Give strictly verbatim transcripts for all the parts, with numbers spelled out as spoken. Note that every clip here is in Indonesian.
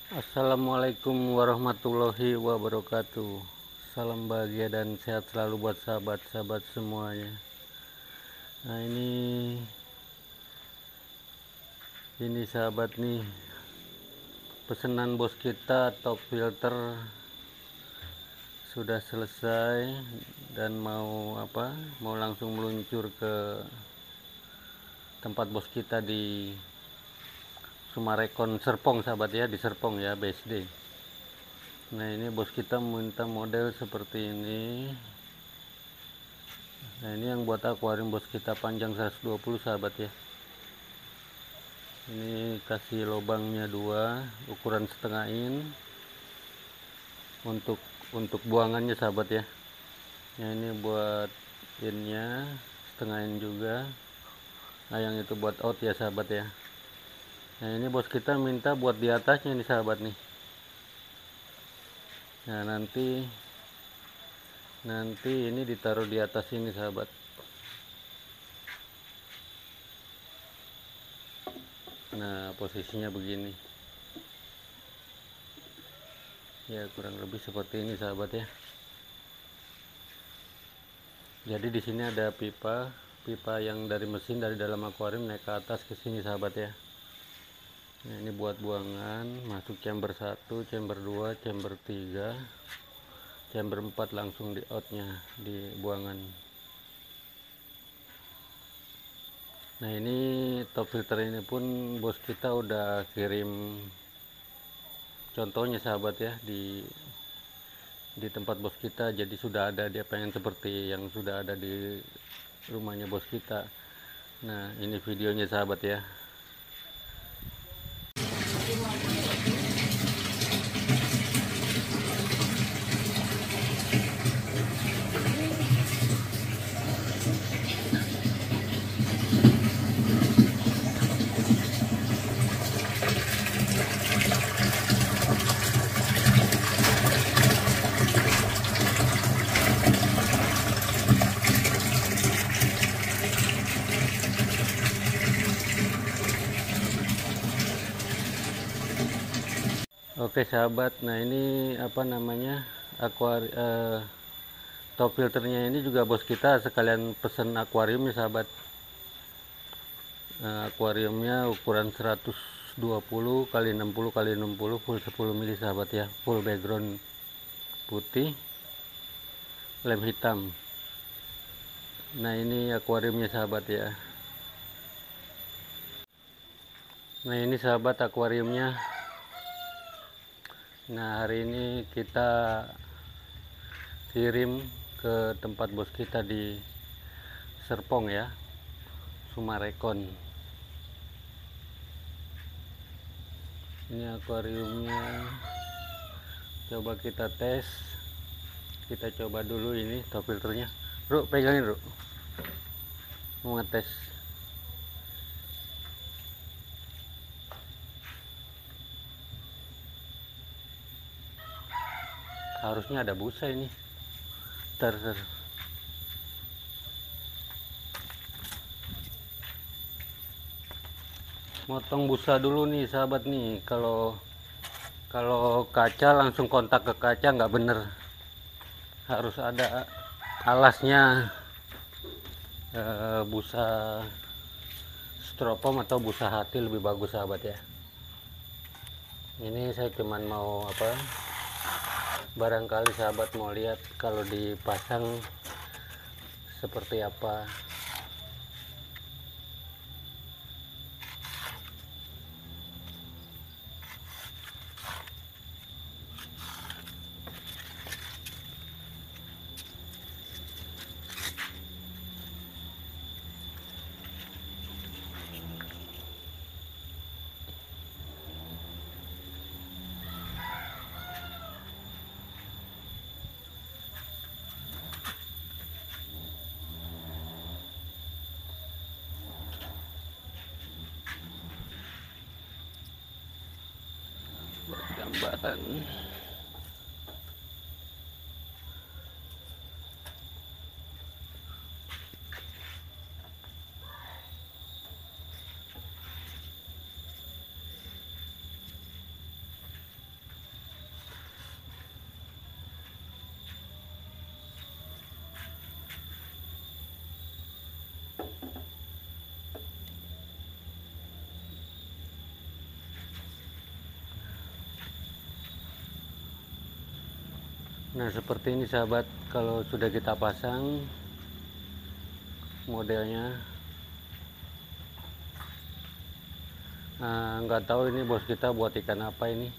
Assalamualaikum warahmatullahi wabarakatuh. Salam bahagia dan sehat selalu buat sahabat-sahabat semuanya. Nah ini ini sahabat nih, pesanan bos kita top filter sudah selesai dan mau apa mau langsung meluncur ke tempat bos kita di Sumarekon Serpong sahabat ya, di Serpong ya, B S D. Nah ini bos kita minta model seperti ini. Nah ini yang buat akuarium bos kita panjang seratus dua puluh sahabat ya. Ini kasih lubangnya dua, ukuran setengah in untuk untuk buangannya sahabat ya. Nah ini buat innya setengah in juga. Nah yang itu buat out ya sahabat ya. Nah ini bos kita minta buat di atasnya nih sahabat nih. Nah nanti nanti ini ditaruh di atas ini sahabat. Nah posisinya begini ya, kurang lebih seperti ini sahabat ya. Jadi di sini ada pipa pipa yang dari mesin dari dalam akuarium naik ke atas ke sini sahabat ya. Nah ini buat buangan, masuk chamber satu, chamber dua, chamber tiga, chamber empat langsung di outnya di buangan. Nah ini top filter ini pun bos kita udah kirim contohnya sahabat ya di di tempat bos kita, jadi sudah ada, dia pengen seperti yang sudah ada di rumahnya bos kita. Nah ini videonya sahabat ya. Oke sahabat, nah ini apa namanya akuarium eh, top filternya ini juga bos kita sekalian pesen akuariumnya sahabat. Nah, akuariumnya ukuran seratus dua puluh kali enam puluh kali enam puluh full sepuluh mili sahabat ya, full background putih, lem hitam. Nah ini akuariumnya sahabat ya. Nah ini sahabat akuariumnya. Nah hari ini kita kirim ke tempat bos kita di Serpong ya, Sumarekon. Ini akuariumnya, coba kita tes, kita coba dulu ini top filternya. Ruk, pegangin Ruk, mau ngetes. Harusnya ada busa ini. Ter, ter. Motong busa dulu nih sahabat nih. Kalau kalau kaca langsung kontak ke kaca nggak bener. Harus ada alasnya, e, busa stropom atau busa hati lebih bagus sahabat ya. Ini saya cuman mau apa? Barangkali sahabat mau lihat kalau dipasang seperti apa. Gambaran. Nah, seperti ini sahabat, kalau sudah kita pasang modelnya. Nah, nggak tahu ini bos kita buat ikan apa ini.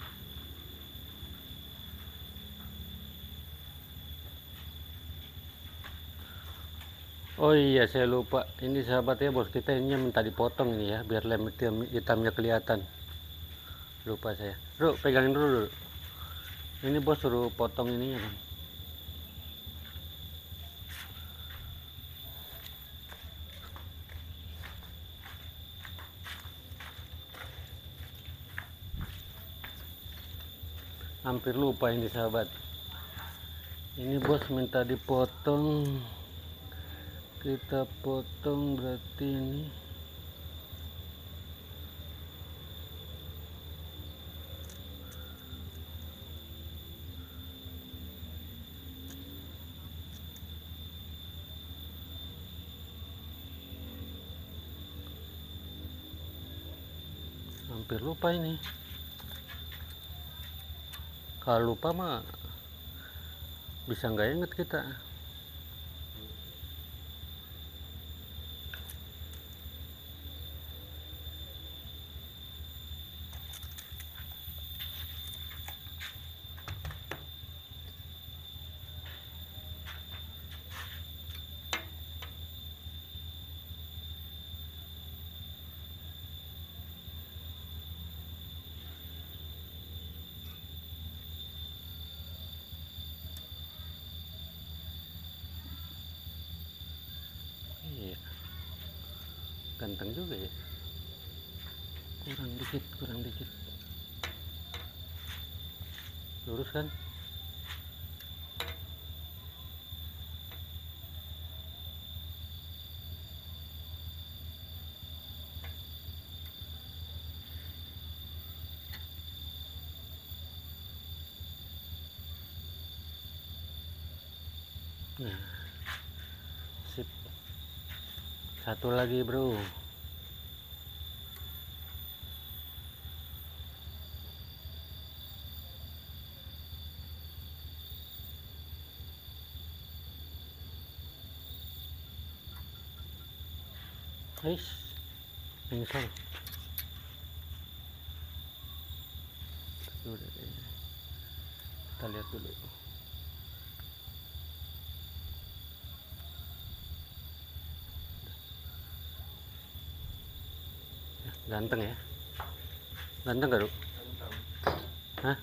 Oh iya, saya lupa. Ini sahabat ya, bos kita ini minta dipotong ini ya, biar lem hitam, hitamnya kelihatan. Lupa saya. Bro, pegangin dulu, dulu. Ini bos suruh potong ininya kan. Hampir lupa ini sahabat. Ini bos minta dipotong. Kita potong berarti ini. Hampir lupa ini. Kalau lupa mah bisa nggak inget kita. Iya, ganteng juga ya. Kurang dikit, kurang dikit. Lurus kan? Nah, sip. Satu lagi bro. Guys, mengsel. Kita lihat dulu. Ganteng ya? Ganteng gak, Duk? Hah?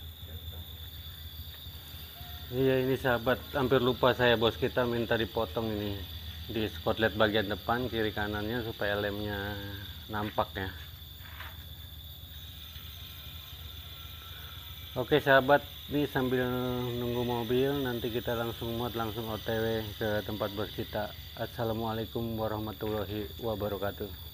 Iya, ini sahabat, hampir lupa saya, bos kita minta dipotong ini di skotlet bagian depan kiri kanannya supaya lemnya nampak ya. Oke sahabat, ini sambil nunggu mobil nanti kita langsung muat langsung O T W ke tempat bos kita. Assalamualaikum warahmatullahi wabarakatuh.